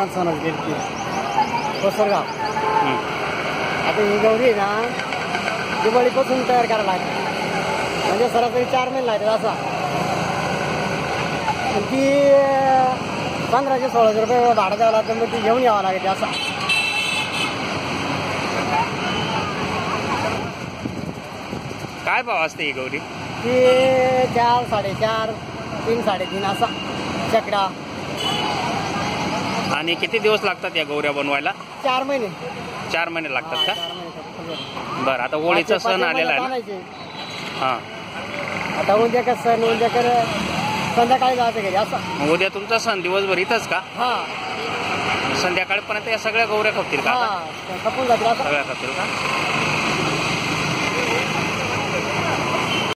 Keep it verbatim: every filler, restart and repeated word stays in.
विशाल सोनच गेली कोसरगाव. आता ही गौरी आहे ना दिवाळीपासून तयार करायला लागते म्हणजे सरासरी चार महिने लागतात असा. ती पंधराशे सोळाशे रुपये भाडं द्यावं लागतं मग ती घेऊन यावं लागते असा. काय भाव असते ही गौरी? ती चार साडेचार तीन साडेतीन असा चकडा. आणि किती दिवस लागतात या गौऱ्या बनवायला? चार महिने चार महिने लागतात का? चार महिने. बरं, आता होळीचा सण आलेला आहे ना? हा, आता उद्या का सण उद्या कर संध्याकाळी जायचं घरी असा. मग उद्या तुमचा सण दिवसभर इथंच का? हा, संध्याकाळपर्यंत या सगळ्या गौऱ्या खपतील का? हा खपून जातील असं. सगळ्या खपतील का?